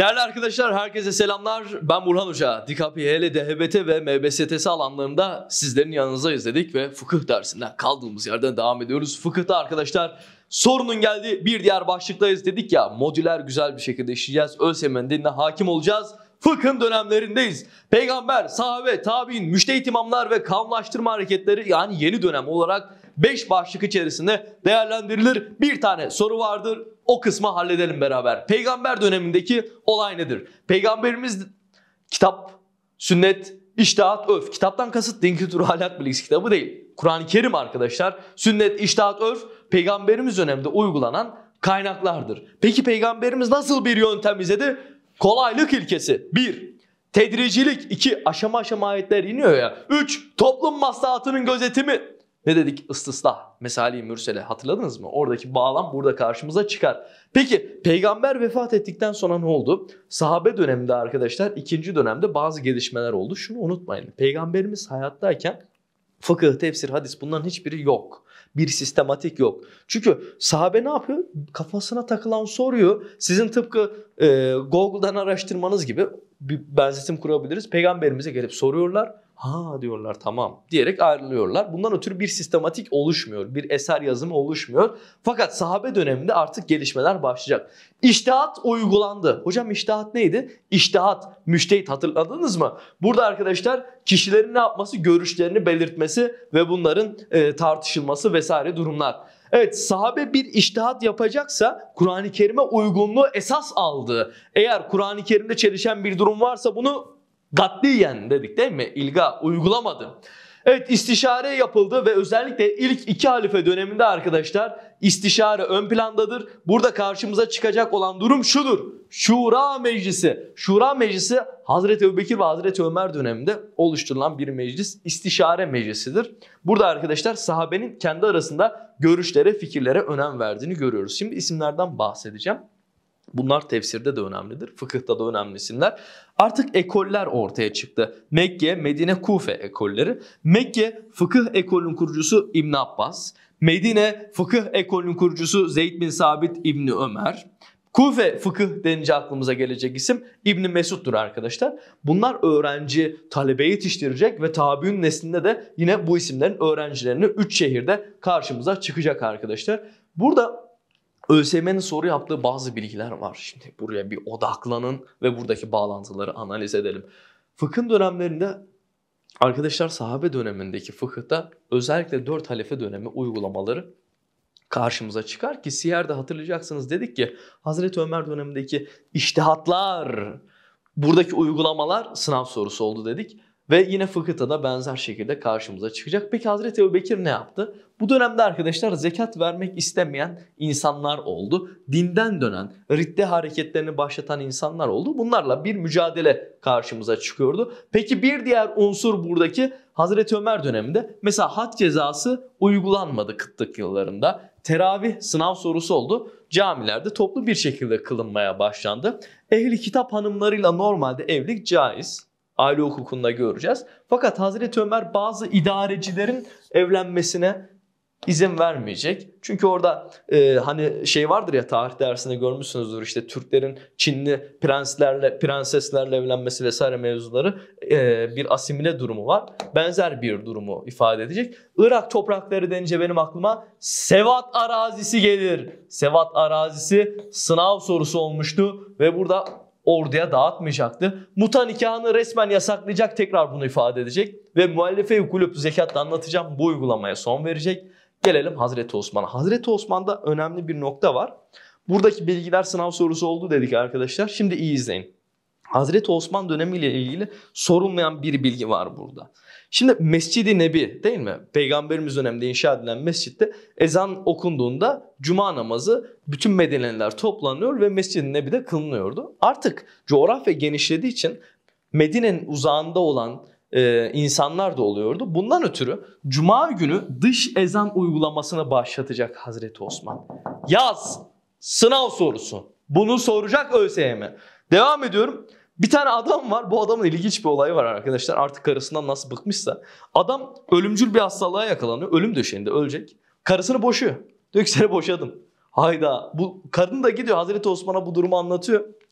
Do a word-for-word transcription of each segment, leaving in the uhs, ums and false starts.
Değerli arkadaşlar, herkese selamlar. Ben Burhan Hoca. D K P Y L, D H B T ve M B S T S alanlarında sizlerin yanınıza izledik ve fıkıh dersinden kaldığımız yerden devam ediyoruz. Fıkıhta arkadaşlar sorunun geldiği bir diğer başlıktayız dedik ya, modüler güzel bir şekilde işleyeceğiz. ÖSYM'nin diline hakim olacağız. Fıkhın dönemlerindeyiz. Peygamber, sahabe, tabi'in, müştehit imamlar ve kavimleştirme hareketleri, yani yeni dönem olarak beş başlık içerisinde değerlendirilir. Bir tane soru vardır. O kısmı halledelim beraber. Peygamber dönemindeki olay nedir? Peygamberimiz kitap, sünnet, içtihat, örf. Kitaptan kasıt din kültürü ahlak bilgisi kitabı değil. Kur'an-ı Kerim arkadaşlar. Sünnet, içtihat, örf peygamberimiz döneminde uygulanan kaynaklardır. Peki peygamberimiz nasıl bir yöntem izledi? Kolaylık ilkesi. bir. Tedricilik. iki. Aşama aşama ayetler iniyor ya. üç. Toplum maslahatının gözetimi. Ne dedik? İstislah. Mesali mürsele. Hatırladınız mı? Oradaki bağlam burada karşımıza çıkar. Peki peygamber vefat ettikten sonra ne oldu? Sahabe döneminde arkadaşlar, ikinci dönemde bazı gelişmeler oldu. Şunu unutmayın. Peygamberimiz hayattayken fıkıh, tefsir, hadis bunların hiçbiri yok. Bir sistematik yok. Çünkü sahabe ne yapıyor? Kafasına takılan soruyu sizin tıpkı e, Google'dan araştırmanız gibi bir benzetim kurabiliriz. Peygamberimize gelip soruyorlar. Ha diyorlar, tamam diyerek ayrılıyorlar. Bundan ötürü bir sistematik oluşmuyor. Bir eser yazımı oluşmuyor. Fakat sahabe döneminde artık gelişmeler başlayacak. İçtihat uygulandı. Hocam içtihat neydi? İçtihat, müştehit hatırladınız mı? Burada arkadaşlar kişilerin ne yapması? Görüşlerini belirtmesi ve bunların e, tartışılması vesaire durumlar. Evet, sahabe bir içtihat yapacaksa Kur'an-ı Kerim'e uygunluğu esas aldı. Eğer Kur'an-ı Kerim'de çelişen bir durum varsa bunu katliyen dedik değil mi? İlga uygulamadı. Evet, istişare yapıldı ve özellikle ilk iki halife döneminde arkadaşlar istişare ön plandadır. Burada karşımıza çıkacak olan durum şudur. Şura Meclisi. Şura Meclisi Hazreti Ebubekir ve Hazreti Ömer döneminde oluşturulan bir meclis, istişare meclisidir. Burada arkadaşlar sahabenin kendi arasında görüşlere, fikirlere önem verdiğini görüyoruz. Şimdi isimlerden bahsedeceğim. Bunlar tefsirde de önemlidir, fıkıhta da önemli isimler. Artık ekoller ortaya çıktı. Mekke, Medine, Kufe ekolleri. Mekke fıkıh ekolünün kurucusu İbn Abbas. Medine fıkıh ekolünün kurucusu Zeyd bin Sabit İbni Ömer. Kufe fıkıh denince aklımıza gelecek isim İbn Mesud'dur arkadaşlar. Bunlar öğrenci, talebe yetiştirecek ve tabi'ün neslinde de yine bu isimlerin öğrencilerini üç şehirde karşımıza çıkacak arkadaşlar. Burada ÖSYM'nin soru yaptığı bazı bilgiler var. Şimdi buraya bir odaklanın ve buradaki bağlantıları analiz edelim. Fıkhın dönemlerinde arkadaşlar sahabe dönemindeki fıkıhta özellikle dört halife dönemi uygulamaları karşımıza çıkar ki Siyer'de hatırlayacaksınız, dedik ki Hazreti Ömer dönemindeki içtihatlar, buradaki uygulamalar sınav sorusu oldu dedik. Ve yine fıkıhta da benzer şekilde karşımıza çıkacak. Peki Hazreti Ebubekir ne yaptı? Bu dönemde arkadaşlar zekat vermek istemeyen insanlar oldu. Dinden dönen, ridde hareketlerini başlatan insanlar oldu. Bunlarla bir mücadele karşımıza çıkıyordu. Peki bir diğer unsur buradaki Hazreti Ömer döneminde mesela had cezası uygulanmadı kıtlık yıllarında. Teravih sınav sorusu oldu. Camilerde toplu bir şekilde kılınmaya başlandı. Ehli kitap hanımlarıyla normalde evlilik caiz. Aile hukukunda göreceğiz. Fakat Hazreti Ömer bazı idarecilerin evlenmesine izin vermeyecek. Çünkü orada e, hani şey vardır ya, tarih dersinde görmüşsünüzdür, işte Türklerin Çinli prenslerle, prenseslerle evlenmesi vesaire mevzuları, e, bir asimile durumu var. Benzer bir durumu ifade edecek. Irak toprakları denince benim aklıma Sevat arazisi gelir. Sevat arazisi sınav sorusu olmuştu ve burada orduya dağıtmayacaktı. Muta nikahını resmen yasaklayacak, tekrar bunu ifade edecek. Ve muhallefe-i kulüp zekatla anlatacağım, bu uygulamaya son verecek. Gelelim Hazreti Osman'a. Hazreti Osman'da önemli bir nokta var. Buradaki bilgiler sınav sorusu oldu dedik arkadaşlar. Şimdi iyi izleyin. Hazreti Osman dönemiyle ilgili sorulmayan bir bilgi var burada. Şimdi Mescid-i Nebi değil mi? Peygamberimiz döneminde inşa edilen mescitte ezan okunduğunda cuma namazı bütün Medineliler toplanıyor ve Mescid-i Nebi'de kılınıyordu. Artık coğrafya genişlediği için Medine'nin uzağında olan e, insanlar da oluyordu. Bundan ötürü cuma günü dış ezan uygulamasını başlatacak Hazreti Osman. Yaz, sınav sorusu. Bunu soracak ÖSYM. Devam ediyorum. Bir tane adam var. Bu adamın ilginç bir olayı var arkadaşlar. Artık karısından nasıl bıkmışsa. Adam ölümcül bir hastalığa yakalanıyor. Ölüm döşeğinde ölecek. Karısını boşuyor. Diyor ki seni boşadım. Hayda. Bu kadın da gidiyor Hazreti Osman'a bu durumu anlatıyor.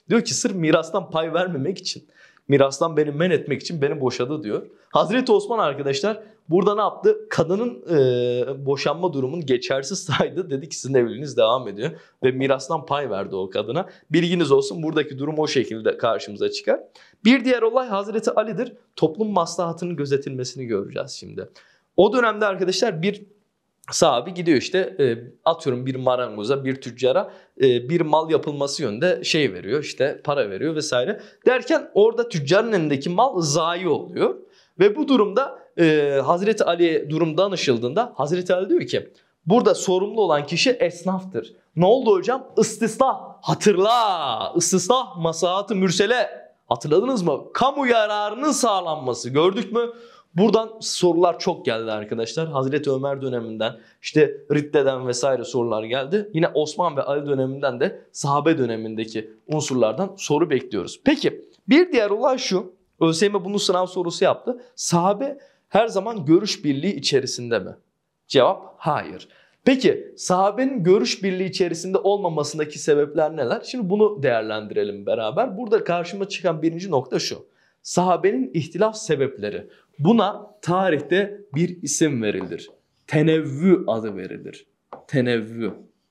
Diyor ki sırf mirastan pay vermemek için, mirastan beni men etmek için beni boşadı diyor. Hazreti Osman arkadaşlar burada ne yaptı? Kadının e, boşanma durumunu geçersiz saydı. Dedi ki sizin evliliğiniz devam ediyor. Ve mirastan pay verdi o kadına. Bilginiz olsun, buradaki durum o şekilde karşımıza çıkar. Bir diğer olay Hazreti Ali'dir. Toplum maslahatının gözetilmesini göreceğiz şimdi. O dönemde arkadaşlar bir sahabi gidiyor işte e, atıyorum bir marangoza, bir tüccara e, bir mal yapılması yönünde şey veriyor, işte para veriyor vesaire. Derken orada tüccarın elindeki mal zayi oluyor. Ve bu durumda e, Hazreti Ali'ye durum danışıldığında Hazreti Ali diyor ki burada sorumlu olan kişi esnaftır. Ne oldu hocam? İstislah. Hatırla. İstislah maslahat-ı mürsele. Hatırladınız mı? Kamu yararının sağlanması. Gördük mü? Buradan sorular çok geldi arkadaşlar. Hazreti Ömer döneminden, işte Ridde'den vesaire sorular geldi. Yine Osman ve Ali döneminden de sahabe dönemindeki unsurlardan soru bekliyoruz. Peki bir diğer olay şu. ÖSYM bunu sınav sorusu yaptı. Sahabe her zaman görüş birliği içerisinde mi? Cevap hayır. Peki sahabenin görüş birliği içerisinde olmamasındaki sebepler neler? Şimdi bunu değerlendirelim beraber. Burada karşıma çıkan birinci nokta şu. Sahabenin ihtilaf sebepleri. Buna tarihte bir isim verilir. Tenevvü adı verilir. Tenevvü.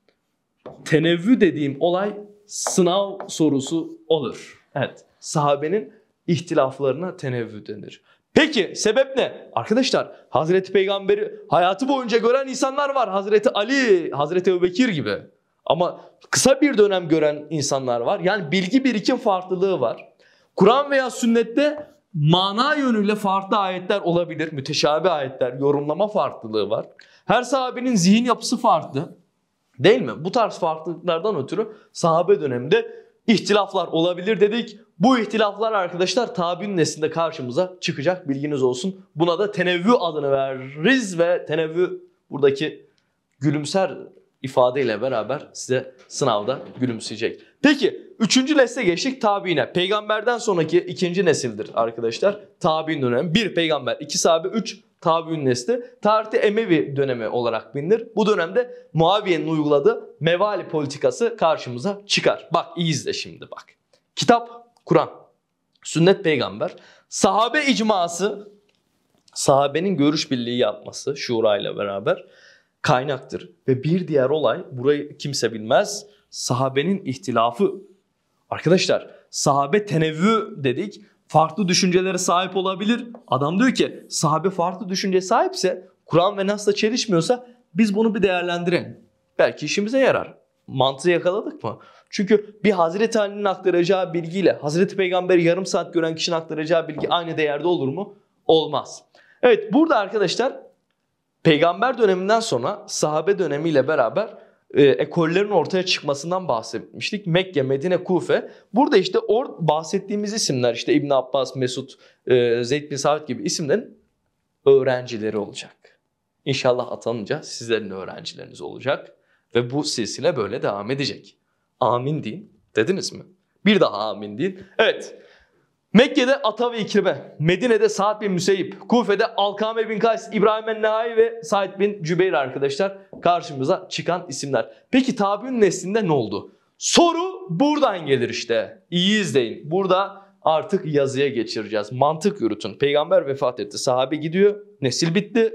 Tenevvü dediğim olay sınav sorusu olur. Evet, sahabenin ihtilaflarına tenevvü denir. Peki sebep ne? Arkadaşlar Hazreti Peygamber'i hayatı boyunca gören insanlar var. Hazreti Ali, Hazreti Ebubekir gibi. Ama kısa bir dönem gören insanlar var. Yani bilgi birikim farklılığı var. Kur'an veya sünnette mana yönüyle farklı ayetler olabilir. Müteşabih ayetler, yorumlama farklılığı var. Her sahabenin zihin yapısı farklı. Değil mi? Bu tarz farklılıklardan ötürü sahabe döneminde ihtilaflar olabilir dedik. Bu ihtilaflar arkadaşlar tabi'in neslinde karşımıza çıkacak, bilginiz olsun. Buna da tenevvü adını veririz ve tenevvü buradaki gülümser ifadeyle beraber size sınavda gülümseyecek. Peki üçüncü nesle geçtik, tabiine. Peygamberden sonraki ikinci nesildir arkadaşlar. Tabi'in dönemi. Bir peygamber, iki sahabe, üç tabi'in nesli. Tarihte Emevi dönemi olarak bilinir. Bu dönemde Muaviye'nin uyguladığı mevali politikası karşımıza çıkar. Bak iyi izle şimdi bak. Kitap Kur'an, sünnet peygamber, sahabe icması, sahabenin görüş birliği yapması şura ile beraber kaynaktır. Ve bir diğer olay, burayı kimse bilmez, sahabenin ihtilafı. Arkadaşlar sahabe tenevvü dedik, farklı düşüncelere sahip olabilir. Adam diyor ki sahabe farklı düşünceye sahipse, Kur'an ve Nas'la çelişmiyorsa biz bunu bir değerlendirelim. Belki işimize yarar. Mantığı yakaladık mı? Çünkü bir Hazreti Ali'nin aktaracağı bilgiyle Hazreti Peygamber'i yarım saat gören kişinin aktaracağı bilgi aynı değerde olur mu? Olmaz. Evet, burada arkadaşlar peygamber döneminden sonra sahabe dönemiyle beraber e, ekollerin ortaya çıkmasından bahsetmiştik. Mekke, Medine, Kufe. Burada işte or bahsettiğimiz isimler, işte İbn Abbas, Mesud, e, Zeyd bin Sabit gibi isimlerin öğrencileri olacak. İnşallah atanınca sizlerin öğrencileriniz olacak ve bu silsile böyle devam edecek. Amin deyin. Dediniz mi? Bir daha amin deyin. Evet. Mekke'de Ata ve İkrime, Medine'de Sa'd bin Müseyyib, Kufe'de Alkame bin Kays, İbrahim en-Nehai ve Said bin Cübeyr arkadaşlar karşımıza çıkan isimler. Peki tabi'in neslinde ne oldu? Soru buradan gelir işte. İyi izleyin. Burada artık yazıya geçireceğiz. Mantık yürütün. Peygamber vefat etti. Sahabe gidiyor. Nesil bitti.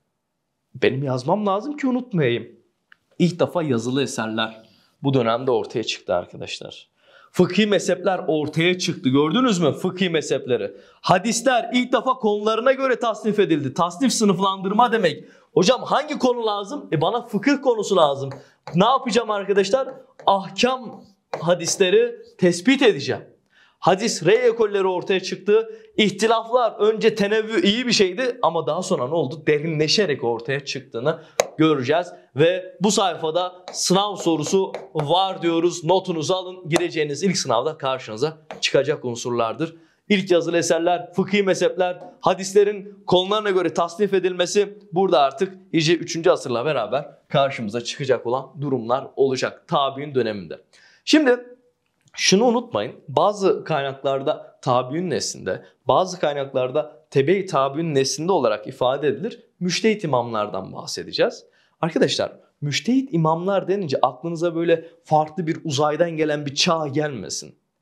Benim yazmam lazım ki unutmayayım. İlk defa yazılı eserler bu dönemde ortaya çıktı arkadaşlar. Fıkhi mezhepler ortaya çıktı. Gördünüz mü fıkhi mezhepleri? Hadisler ilk defa konularına göre tasnif edildi. Tasnif sınıflandırma demek. Hocam hangi konu lazım? E bana fıkıh konusu lazım. Ne yapacağım arkadaşlar? Ahkam hadisleri tespit edeceğim. Hadis rey ekolleri ortaya çıktı. İhtilaflar önce tenevvü iyi bir şeydi ama daha sonra ne oldu? Derinleşerek ortaya çıktığını göreceğiz. Ve bu sayfada sınav sorusu var diyoruz. Notunuzu alın. Gireceğiniz ilk sınavda karşınıza çıkacak unsurlardır. İlk yazılı eserler, fıkhi mezhepler, hadislerin konularına göre tasnif edilmesi burada artık iyice üçüncü asırla beraber karşımıza çıkacak olan durumlar olacak tabi'in döneminde. Şimdi şunu unutmayın, bazı kaynaklarda tabi'ün neslinde, bazı kaynaklarda tebe-i tabi'ün neslinde olarak ifade edilir. Müştehit imamlardan bahsedeceğiz. Arkadaşlar müştehit imamlar denince aklınıza böyle farklı bir uzaydan gelen bir çağ gelmesin.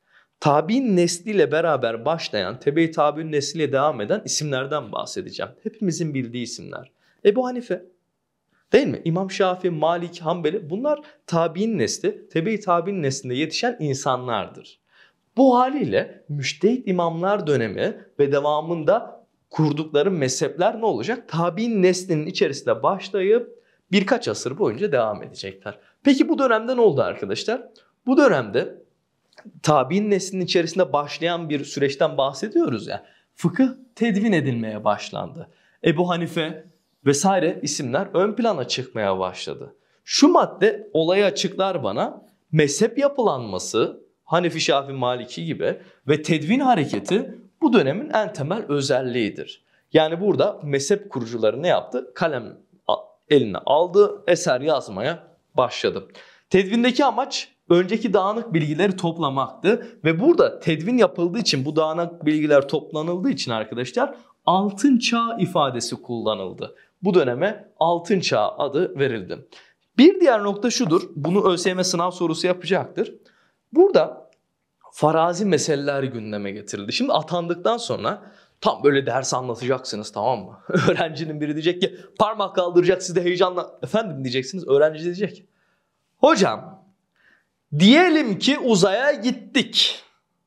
tabi'in nesliyle beraber başlayan, tebe-i tabi'in nesliyle devam eden isimlerden bahsedeceğim. Hepimizin bildiği isimler. Ebu Hanife, değil mi? İmam Şafii, Malik, Hanbeli, bunlar tabi'in nesli, tebe-i tabi'in neslinde yetişen insanlardır. Bu haliyle müştehit imamlar dönemi ve devamında kurdukları mezhepler ne olacak? Tabi'in neslinin içerisinde başlayıp birkaç asır boyunca devam edecekler. Peki bu dönemde ne oldu arkadaşlar? Bu dönemde tabi'in neslinin içerisinde başlayan bir süreçten bahsediyoruz ya. Fıkıh tedvin edilmeye başlandı. Ebu Hanife vesaire isimler ön plana çıkmaya başladı. Şu madde olayı açıklar bana. Mezhep yapılanması, Hanefi, Şafii, Maliki gibi ve tedvin hareketi bu dönemin en temel özelliğidir. Yani burada mezhep kurucuları ne yaptı? Kalem eline aldı, eser yazmaya başladı. Tedvindeki amaç önceki dağınık bilgileri toplamaktı ve burada tedvin yapıldığı için, bu dağınık bilgiler toplanıldığı için arkadaşlar altın çağ ifadesi kullanıldı. Bu döneme altın çağ adı verildi. Bir diğer nokta şudur, bunu ÖSYM sınav sorusu yapacaktır. Burada farazi meseleler gündeme getirildi. Şimdi atandıktan sonra tam böyle ders anlatacaksınız, tamam mı? Öğrencinin biri diyecek ki parmak kaldıracak, siz de heyecanla efendim diyeceksiniz. Öğrenci diyecek hocam diyelim ki uzaya gittik.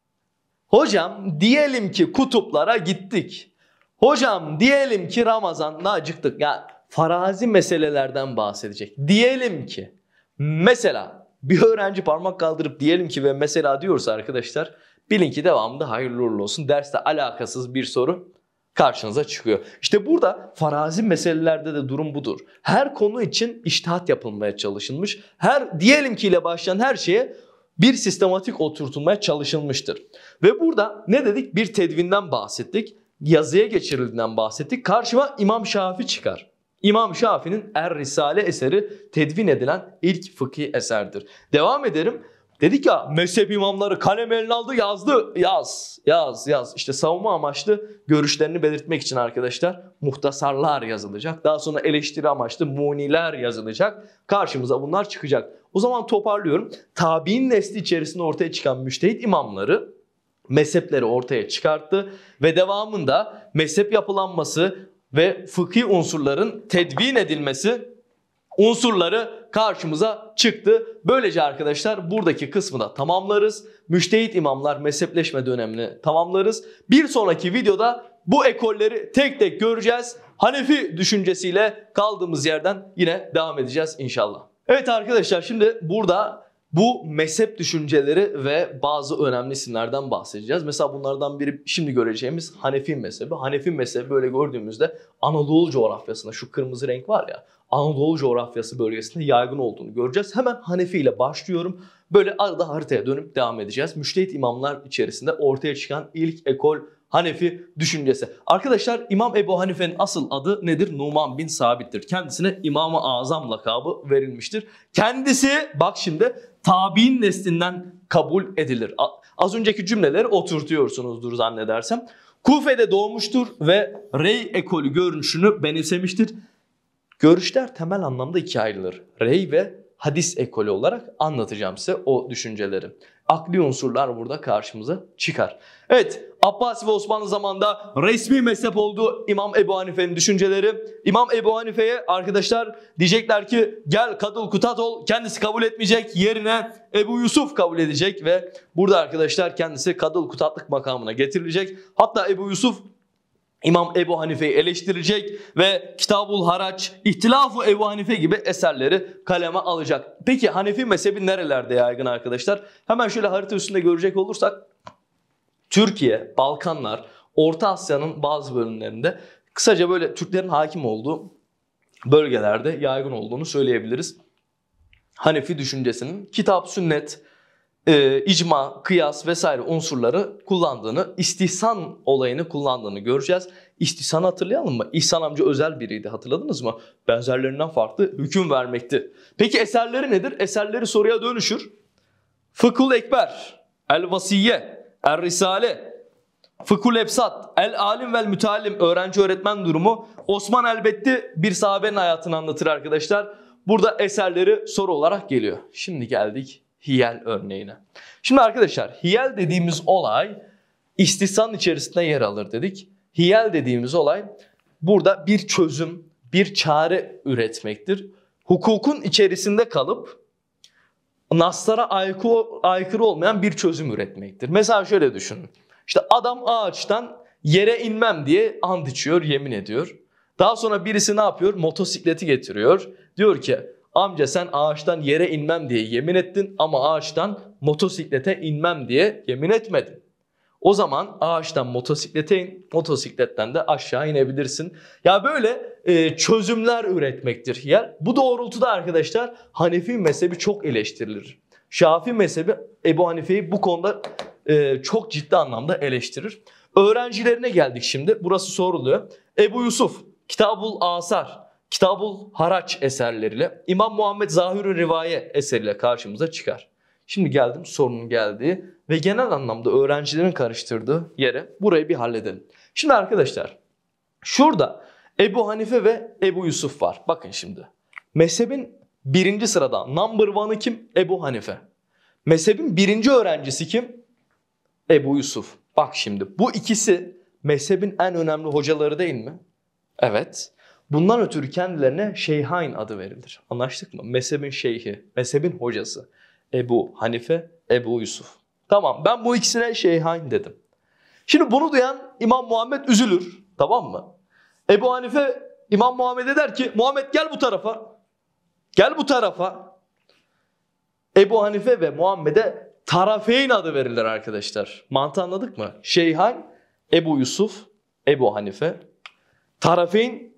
Hocam diyelim ki kutuplara gittik. Hocam diyelim ki Ramazan'da acıktık. Yani farazi meselelerden bahsedecek. Diyelim ki mesela bir öğrenci parmak kaldırıp diyelim ki ve mesela diyorsa arkadaşlar bilin ki devamında hayırlı uğurlu olsun. Derste alakasız bir soru karşınıza çıkıyor. İşte burada farazi meselelerde de durum budur. Her konu için içtihat yapılmaya çalışılmış. Her diyelim ki ile başlayan her şeye bir sistematik oturtulmaya çalışılmıştır. Ve burada ne dedik? Bir tedvinden bahsettik. Yazıya geçirildiğinden bahsettik. Karşıma İmam Şafii çıkar. İmam Şafii'nin Er-Risale eseri tedvin edilen ilk fıkhi eserdir. Devam ederim. Dedik ya mezhep imamları kalem eline aldı, yazdı. Yaz, yaz, yaz. İşte savunma amaçlı görüşlerini belirtmek için arkadaşlar muhtasarlar yazılacak. Daha sonra eleştiri amaçlı muniler yazılacak. Karşımıza bunlar çıkacak. O zaman toparlıyorum. Tabi'in nesli içerisinde ortaya çıkan müştehit imamları mezhepleri ortaya çıkarttı. Ve devamında mezhep yapılanması ve fıkhi unsurların tedvin edilmesi unsurları karşımıza çıktı. Böylece arkadaşlar buradaki kısmı da tamamlarız. Müştehit imamlar mezhepleşme dönemini tamamlarız. Bir sonraki videoda bu ekolleri tek tek göreceğiz. Hanefi düşüncesiyle kaldığımız yerden yine devam edeceğiz inşallah. Evet arkadaşlar, şimdi burada bu mezhep düşünceleri ve bazı önemli isimlerden bahsedeceğiz. Mesela bunlardan biri şimdi göreceğimiz Hanefi mezhebi. Hanefi mezhebi böyle gördüğümüzde Anadolu coğrafyasında, şu kırmızı renk var ya, Anadolu coğrafyası bölgesinde yaygın olduğunu göreceğiz. Hemen Hanefi ile başlıyorum. Böyle arada haritaya dönüp devam edeceğiz. Müştehit imamlar içerisinde ortaya çıkan ilk ekol Hanefi düşüncesi. Arkadaşlar İmam Ebu Hanife'nin asıl adı nedir? Numan bin Sabit'tir. Kendisine İmam-ı Azam lakabı verilmiştir. Kendisi bak şimdi tabi'in neslinden kabul edilir. Az önceki cümleleri oturtuyorsunuzdur zannedersem. Kufe'de doğmuştur ve Rey ekolü görünüşünü benimsemiştir. Görüşler temel anlamda ikiye ayrılır. Rey ve hadis ekolü olarak anlatacağım size o düşünceleri. Akli unsurlar burada karşımıza çıkar. Evet, Abbasi ve Osmanlı zamanında resmi mezhep olduğu İmam Ebu Hanife'nin düşünceleri. İmam Ebu Hanife'ye arkadaşlar diyecekler ki gel kadıl kutat ol. Kendisi kabul etmeyecek, yerine Ebu Yusuf kabul edecek ve burada arkadaşlar kendisi kadıl kutatlık makamına getirilecek. Hatta Ebu Yusuf İmam Ebu Hanife'yi eleştirecek ve Kitabul Haraç, İhtilaf-ı Ebu Hanife gibi eserleri kaleme alacak. Peki Hanefi mezhebi nerelerde yaygın arkadaşlar? Hemen şöyle harita üstünde görecek olursak Türkiye, Balkanlar, Orta Asya'nın bazı bölümlerinde kısaca böyle Türklerin hakim olduğu bölgelerde yaygın olduğunu söyleyebiliriz. Hanefi düşüncesinin kitap, sünnet, e, icma, kıyas vesaire unsurları kullandığını, istihsan olayını kullandığını göreceğiz. İstihsanı hatırlayalım mı? İhsan amca özel biriydi, hatırladınız mı? Benzerlerinden farklı hüküm vermekti. Peki eserleri nedir? Eserleri soruya dönüşür. Fıkhul Ekber, El Vasiyye, Er Risale, Fıkhul Ebsat, El Alim vel Müteallim, öğrenci öğretmen durumu. Osman Elbetti bir sahabenin hayatını anlatır arkadaşlar. Burada eserleri soru olarak geliyor. Şimdi geldik hiyel örneğine. Şimdi arkadaşlar hiyel dediğimiz olay istihsan içerisinde yer alır dedik. Hiyel dediğimiz olay burada bir çözüm, bir çare üretmektir. Hukukun içerisinde kalıp naslara aykırı, aykırı olmayan bir çözüm üretmektir. Mesela şöyle düşünün. İşte adam ağaçtan yere inmem diye ant içiyor, yemin ediyor. Daha sonra birisi ne yapıyor? Motosikleti getiriyor. Diyor ki amca sen ağaçtan yere inmem diye yemin ettin ama ağaçtan motosiklete inmem diye yemin etmedin. O zaman ağaçtan motosiklete in, motosikletten de aşağı inebilirsin. Ya böyle e, çözümler üretmektir hiyel. Bu doğrultuda arkadaşlar Hanefi mezhebi çok eleştirilir. Şafii mezhebi Ebu Hanife'yi bu konuda e, çok ciddi anlamda eleştirir. Öğrencilerine geldik şimdi. Burası soruluyor. Ebu Yusuf, Kitabul Asar, Kitabul Haraç eserleriyle, İmam Muhammed Zahir-ü Rivaye eseriyle karşımıza çıkar. Şimdi geldim sorunun geldiği ve genel anlamda öğrencilerin karıştırdığı yere, burayı bir halledelim. Şimdi arkadaşlar şurada Ebu Hanife ve Ebu Yusuf var. Bakın şimdi. Mezhebin birinci sırada number one'ı kim? Ebu Hanife. Mezhebin birinci öğrencisi kim? Ebu Yusuf. Bak şimdi bu ikisi mezhebin en önemli hocaları değil mi? Evet. Bundan ötürü kendilerine Şeyhain adı verilir. Anlaştık mı? Mezhebin şeyhi, mezhebin hocası. Ebu Hanife, Ebu Yusuf. Tamam, ben bu ikisine Şeyhain dedim. Şimdi bunu duyan İmam Muhammed üzülür. Tamam mı? Ebu Hanife İmam Muhammed'e der ki Muhammed gel bu tarafa. Gel bu tarafa. Ebu Hanife ve Muhammed'e Tarafeyn adı verilir arkadaşlar. Mantığı anladık mı? Şeyhain, Ebu Yusuf, Ebu Hanife. Tarafeyn,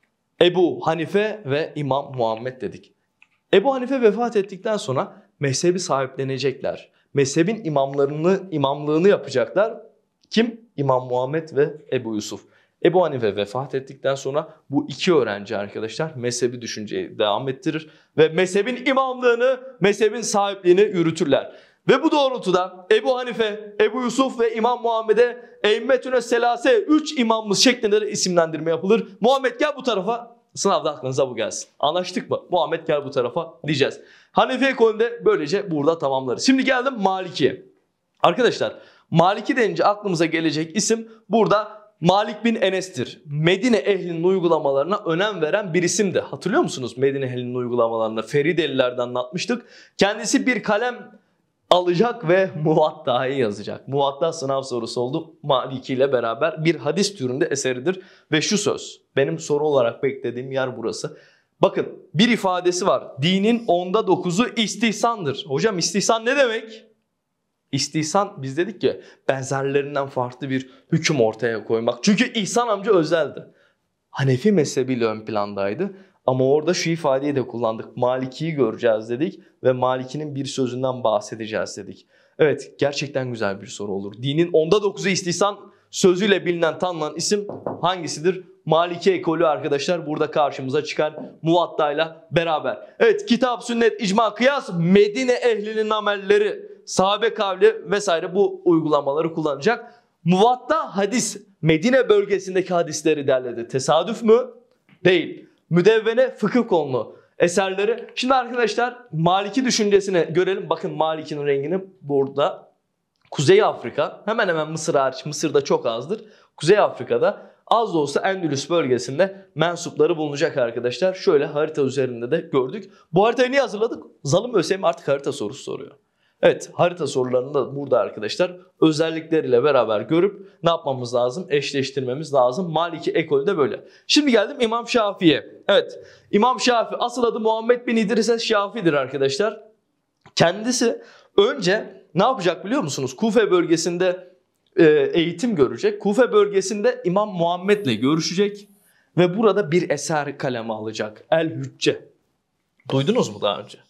Ebu Hanife ve İmam Muhammed dedik. Ebu Hanife vefat ettikten sonra mezhebi sahiplenecekler. Mezhebin imamlarını, imamlığını yapacaklar. Kim? İmam Muhammed ve Ebu Yusuf. Ebu Hanife vefat ettikten sonra bu iki öğrenci arkadaşlar mezhebi düşünceyi devam ettirir. Ve mezhebin imamlığını, mezhebin sahipliğini yürütürler. Ve bu doğrultuda Ebu Hanife, Ebu Yusuf ve İmam Muhammed'e Eimmetüne Selase üç imamımız şeklinde de isimlendirme yapılır. Muhammed gel bu tarafa. Sınavda aklınıza bu gelsin. Anlaştık mı? Muhammed gel bu tarafa diyeceğiz. Hanefi ekolünde böylece burada tamamlarız. Şimdi geldim Maliki'ye. Arkadaşlar Maliki denince aklımıza gelecek isim burada Malik bin Enes'tir. Medine ehlinin uygulamalarına önem veren bir isimdi. Hatırlıyor musunuz Medine ehlinin uygulamalarına? Feridelilerden anlatmıştık. Kendisi bir kalem alacak ve Muvatta'yı yazacak. Muvatta sınav sorusu oldu. Maliki ile beraber bir hadis türünde eseridir. Ve şu söz, benim soru olarak beklediğim yer burası. Bakın bir ifadesi var. Dinin onda dokuzu istihsandır. Hocam istihsan ne demek? İstihsan biz dedik ki benzerlerinden farklı bir hüküm ortaya koymak. Çünkü İhsan amca özeldi. Hanefi mezhebiyle ön plandaydı. Ama orada şu ifadeyi de kullandık. Maliki'yi göreceğiz dedik ve Maliki'nin bir sözünden bahsedeceğiz dedik. Evet gerçekten güzel bir soru olur. Dinin onda dokuzu istihsan sözüyle bilinen tanınan isim hangisidir? Maliki ekolü arkadaşlar burada karşımıza çıkar Muvatta'yla beraber. Evet kitap, sünnet, icma, kıyas, Medine ehlinin amelleri, sahabe kavli vesaire bu uygulamaları kullanacak. Muvatta hadis, Medine bölgesindeki hadisleri derledi. Tesadüf mü? Değil. Müdevvene fıkıh konulu eserleri. Şimdi arkadaşlar Maliki düşüncesine görelim. Bakın Maliki'nin rengini burada. Kuzey Afrika hemen hemen Mısır hariç, Mısır'da çok azdır. Kuzey Afrika'da az da olsa Endülüs bölgesinde mensupları bulunacak arkadaşlar. Şöyle harita üzerinde de gördük. Bu haritayı niye hazırladık? Zalim ÖSYM artık harita sorusu soruyor. Evet harita sorularını da burada arkadaşlar özellikleriyle beraber görüp ne yapmamız lazım? Eşleştirmemiz lazım. Maliki ekolü de böyle. Şimdi geldim İmam Şafii'ye. Evet İmam Şafii asıl adı Muhammed bin İdris Şafii'dir arkadaşlar. Kendisi önce ne yapacak biliyor musunuz? Kufe bölgesinde e, eğitim görecek. Kufe bölgesinde İmam Muhammed'le görüşecek. Ve burada bir eser kaleme alacak. El-Hücce. Duydunuz mu daha önce?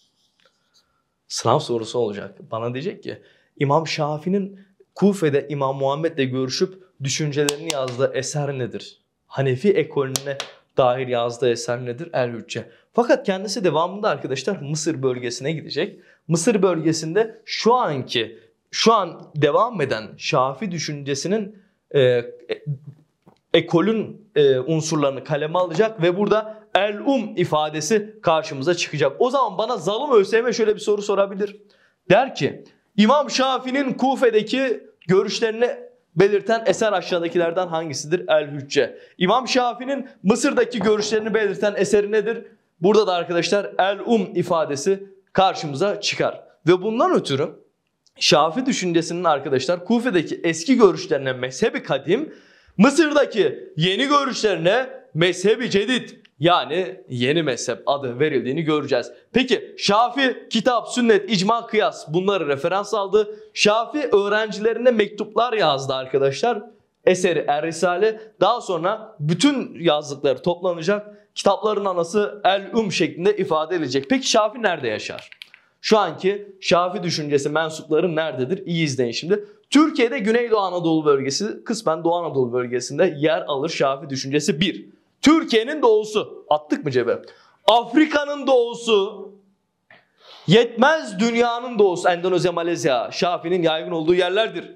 Sınav sorusu olacak. Bana diyecek ki İmam Şafii'nin Kufe'de İmam Muhammed'le görüşüp düşüncelerini yazdığı eser nedir? Hanefi ekolüne dair yazdığı eser nedir? El-Hücce. Fakat kendisi devamında arkadaşlar Mısır bölgesine gidecek. Mısır bölgesinde şu anki, şu an devam eden Şafii düşüncesinin e, ekolün e, unsurlarını kaleme alacak ve burada el-um ifadesi karşımıza çıkacak. O zaman bana zalim ÖSYM şöyle bir soru sorabilir. Der ki İmam Şafii'nin Kufe'deki görüşlerini belirten eser aşağıdakilerden hangisidir? El-Hücce. İmam Şafii'nin Mısır'daki görüşlerini belirten eseri nedir? Burada da arkadaşlar El-Um ifadesi karşımıza çıkar. Ve bundan ötürü Şafii düşüncesinin arkadaşlar Kufe'deki eski görüşlerine mezhebi kadim, Mısır'daki yeni görüşlerine mezhebi cedid, yani yeni mezhep adı verildiğini göreceğiz. Peki Şafii kitap, sünnet, icma, kıyas bunları referans aldı. Şafii öğrencilerine mektuplar yazdı arkadaşlar. Eseri Er-Risale. Daha sonra bütün yazdıkları toplanacak. Kitapların anası El-Um şeklinde ifade edilecek. Peki Şafii nerede yaşar? Şu anki Şafii düşüncesi mensupları nerededir? İyi izleyin şimdi. Türkiye'de Güneydoğu Anadolu bölgesi, kısmen Doğu Anadolu bölgesinde yer alır Şafii düşüncesi. Bir, Türkiye'nin doğusu. Attık mı cebe? Afrika'nın doğusu. Yetmez dünyanın doğusu. Endonezya, Malezya. Şafii'nin yaygın olduğu yerlerdir.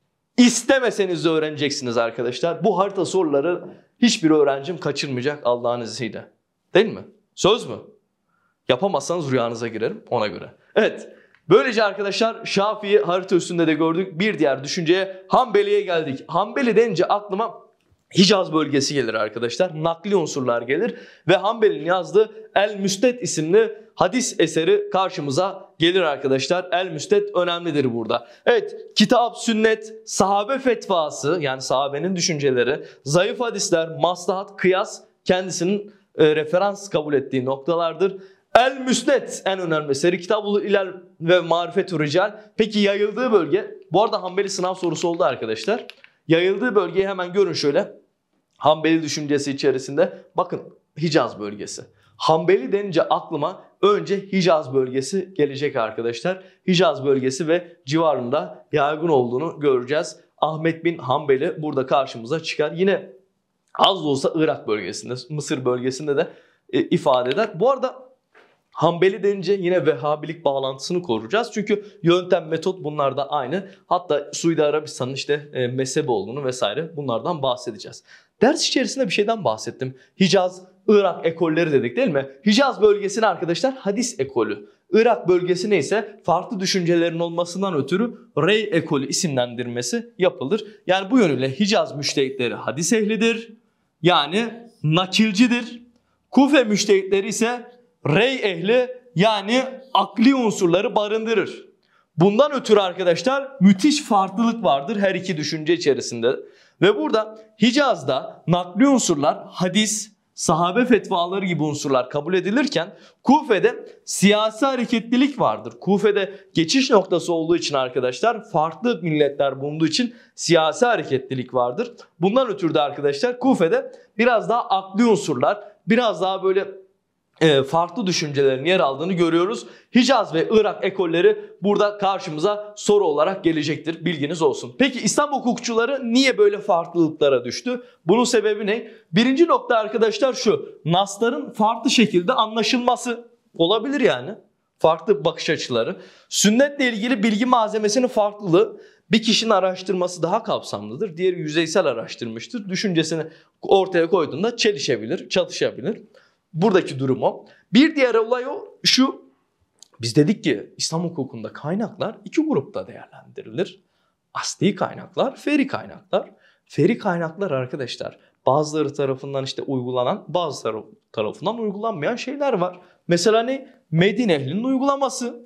İstemeseniz de öğreneceksiniz arkadaşlar. Bu harita soruları hiçbir öğrencim kaçırmayacak Allah'ın izniyle. Değil mi? Söz mü? Yapamazsanız rüyanıza girerim ona göre. Evet. Böylece arkadaşlar Şafii'yi harita üstünde de gördük. Bir diğer düşünceye Hanbeli'ye geldik. Hanbeli denince aklıma Hicaz bölgesi gelir arkadaşlar. Nakli unsurlar gelir. Ve Hanbeli'nin yazdığı El-Müsted isimli hadis eseri karşımıza gelir arkadaşlar. El-Müsted önemlidir burada. Evet, kitap, sünnet, sahabe fetvası, yani sahabenin düşünceleri, zayıf hadisler, maslahat, kıyas kendisinin e, referans kabul ettiği noktalardır. El-Müsned en önemli eseri. Kitab-ül İlal ve Marifet-ü Rical. Peki yayıldığı bölge, bu arada Hanbeli sınav sorusu oldu arkadaşlar. Yayıldığı bölgeyi hemen görün şöyle. Hanbeli düşüncesi içerisinde bakın Hicaz bölgesi. Hanbeli denince aklıma önce Hicaz bölgesi gelecek arkadaşlar. Hicaz bölgesi ve civarında yaygın olduğunu göreceğiz. Ahmet bin Hanbeli burada karşımıza çıkar. Yine az da olsa Irak bölgesinde, Mısır bölgesinde de e, ifade eder. Bu arada Hanbeli denince yine Vehhabilik bağlantısını koruyacağız. Çünkü yöntem, metot bunlar da aynı. Hatta Suudi Arabistan'ın işte e, mezhebi olduğunu vesaire bunlardan bahsedeceğiz. Ders içerisinde bir şeyden bahsettim. Hicaz, Irak ekolleri dedik değil mi? Hicaz bölgesine arkadaşlar hadis ekolü. Irak bölgesine ise farklı düşüncelerin olmasından ötürü Rey ekolü isimlendirmesi yapılır. Yani bu yönüyle Hicaz müştehitleri hadis ehlidir. Yani nakilcidir. Kufe müştehitleri ise Rey ehli, yani akli unsurları barındırır. Bundan ötürü arkadaşlar müthiş farklılık vardır her iki düşünce içerisinde. Ve burada Hicaz'da nakli unsurlar, hadis, sahabe fetvaları gibi unsurlar kabul edilirken Kufe'de siyasi hareketlilik vardır. Kufe'de geçiş noktası olduğu için arkadaşlar, farklı milletler bulunduğu için siyasi hareketlilik vardır. Bundan ötürü de arkadaşlar Kufe'de biraz daha akli unsurlar, biraz daha böyle e, farklı düşüncelerin yer aldığını görüyoruz. Hicaz ve Irak ekolleri burada karşımıza soru olarak gelecektir. Bilginiz olsun. Peki İslam hukukçuları niye böyle farklılıklara düştü? Bunun sebebi ne? Birinci nokta arkadaşlar şu. Nasların farklı şekilde anlaşılması olabilir yani. Farklı bakış açıları. Sünnetle ilgili bilgi malzemesinin farklılığı. Bir kişinin araştırması daha kapsamlıdır. Diğeri yüzeysel araştırmıştır. Düşüncesini ortaya koyduğunda çelişebilir, çatışabilir. Buradaki durum o. Bir diğer olay o şu. Biz dedik ki İslam hukukunda kaynaklar iki grupta değerlendirilir. Asli kaynaklar, feri kaynaklar. Feri kaynaklar arkadaşlar bazıları tarafından işte uygulanan, bazıları tarafından uygulanmayan şeyler var. Mesela ne? Medine ehlinin uygulaması.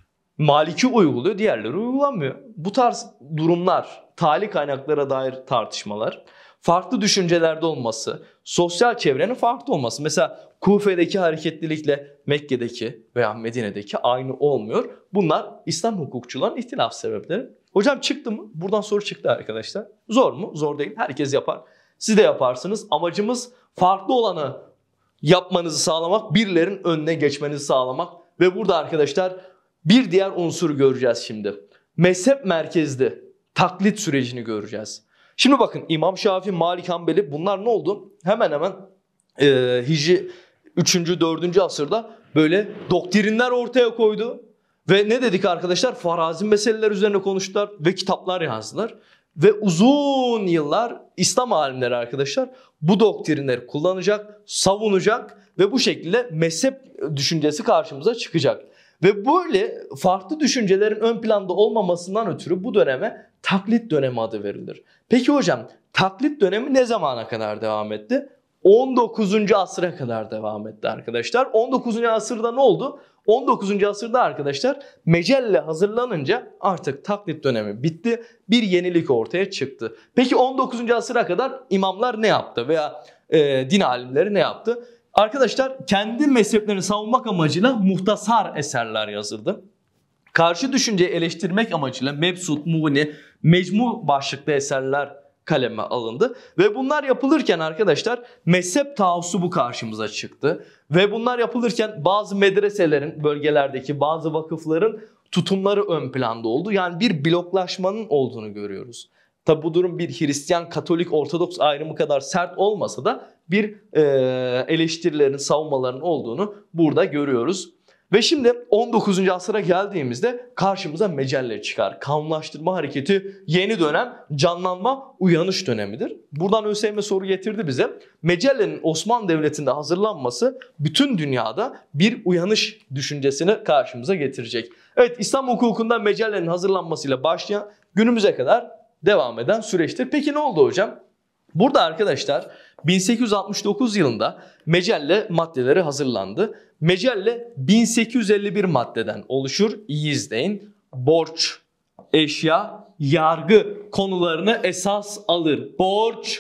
Maliki uyguluyor, diğerleri uygulanmıyor. Bu tarz durumlar, tali kaynaklara dair tartışmalar, farklı düşüncelerde olması, sosyal çevrenin farklı olması. Mesela Kufe'deki hareketlilikle Mekke'deki veya Medine'deki aynı olmuyor. Bunlar İslam hukukçuların ihtilaf sebepleri. Hocam çıktı mı? Buradan soru çıktı arkadaşlar. Zor mu? Zor değil. Herkes yapar. Siz de yaparsınız. Amacımız farklı olanı yapmanızı sağlamak, birilerinin önüne geçmenizi sağlamak. Ve burada arkadaşlar bir diğer unsur göreceğiz şimdi. Mezhep merkezli taklit sürecini göreceğiz. Şimdi bakın İmam Şafii, Malik, Hanbeli bunlar ne oldu? Hemen hemen e, Hicri üçüncü dördüncü asırda böyle doktrinler ortaya koydu. Ve ne dedik arkadaşlar? Farazi meseleler üzerine konuştular ve kitaplar yazdılar. Ve uzun yıllar İslam alimleri arkadaşlar bu doktrinleri kullanacak, savunacak ve bu şekilde mezhep düşüncesi karşımıza çıkacak. Ve böyle farklı düşüncelerin ön planda olmamasından ötürü bu döneme taklit dönemi adı verilir. Peki hocam, taklit dönemi ne zamana kadar devam etti? on dokuzuncu asıra kadar devam etti arkadaşlar. on dokuzuncu asırda ne oldu? on dokuzuncu asırda arkadaşlar mecelle hazırlanınca artık taklit dönemi bitti. Bir yenilik ortaya çıktı. Peki on dokuzuncu asıra kadar imamlar ne yaptı veya e, din alimleri ne yaptı? Arkadaşlar kendi mezheplerini savunmak amacıyla muhtasar eserler yazıldı. Karşı düşünceyi eleştirmek amacıyla Mebsut, Muğni, Mecmu başlıklı eserler kaleme alındı. Ve bunlar yapılırken arkadaşlar mezhep taassubu karşımıza çıktı. Ve bunlar yapılırken bazı medreselerin, bölgelerdeki bazı vakıfların tutumları ön planda oldu. Yani bir bloklaşmanın olduğunu görüyoruz. Tabi bu durum bir Hristiyan, Katolik, Ortodoks ayrımı kadar sert olmasa da bir e, eleştirilerin, savunmaların olduğunu burada görüyoruz. Ve şimdi on dokuzuncu asıra geldiğimizde karşımıza mecelle çıkar. Kanunlaştırma hareketi yeni dönem, canlanma, uyanış dönemidir. Buradan ÖSYM soru getirdi bize. Mecellenin Osmanlı Devleti'nde hazırlanması bütün dünyada bir uyanış düşüncesini karşımıza getirecek. Evet, İslam hukukunda mecellenin hazırlanmasıyla başlayan günümüze kadar devam eden süreçtir. Peki ne oldu hocam? Burada arkadaşlar bin sekiz yüz altmış dokuz yılında mecelle maddeleri hazırlandı. Mecelle bin sekiz yüz elli bir maddeden oluşur. İyi izleyin. Borç, eşya, yargı konularını esas alır. Borç,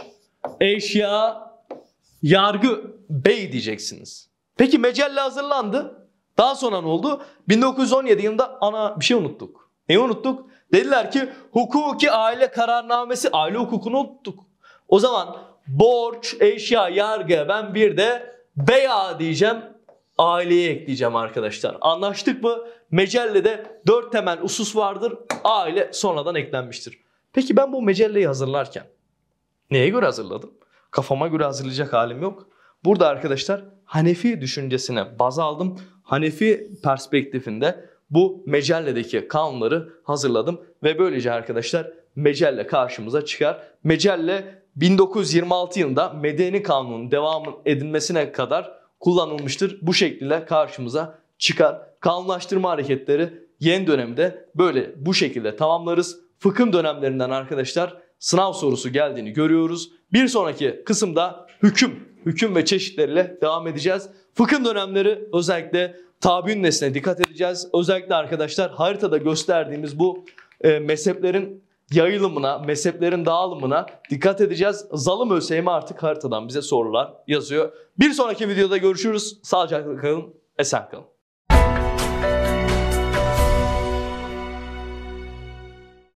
eşya, yargı, bey diyeceksiniz. Peki mecelle hazırlandı. Daha sonra ne oldu? bin dokuz yüz on yedi yılında ana bir şey unuttuk. Neyi unuttuk? Dediler ki hukuki aile kararnamesi, aile hukukunu unuttuk. O zaman borç, eşya, yargı, ben bir de beya diyeceğim. Aileyi ekleyeceğim arkadaşlar. Anlaştık mı? Mecellede dört temel husus vardır. Aile sonradan eklenmiştir. Peki ben bu mecelleyi hazırlarken neye göre hazırladım? Kafama göre hazırlayacak halim yok. Burada arkadaşlar Hanefi düşüncesine baz aldım. Hanefi perspektifinde bu mecelledeki kanunları hazırladım. Ve böylece arkadaşlar mecelle karşımıza çıkar. Mecelle bin dokuz yüz yirmi altı yılında Medeni Kanun'un devamı edilmesine kadar kullanılmıştır. Bu şekilde karşımıza çıkar. Kanunlaştırma hareketleri yeni dönemde böyle bu şekilde tamamlarız. Fıkıh dönemlerinden arkadaşlar sınav sorusu geldiğini görüyoruz. Bir sonraki kısımda hüküm, hüküm ve çeşitleriyle devam edeceğiz. Fıkıh dönemleri özellikle tabiün nesline dikkat edeceğiz. Özellikle arkadaşlar haritada gösterdiğimiz bu e, mezheplerin yayılımına, mezheplerin dağılımına dikkat edeceğiz. Zalim ÖSYM artık haritadan bize sorular yazıyor. Bir sonraki videoda görüşürüz. Sağlıcakla kalın, esen kalın.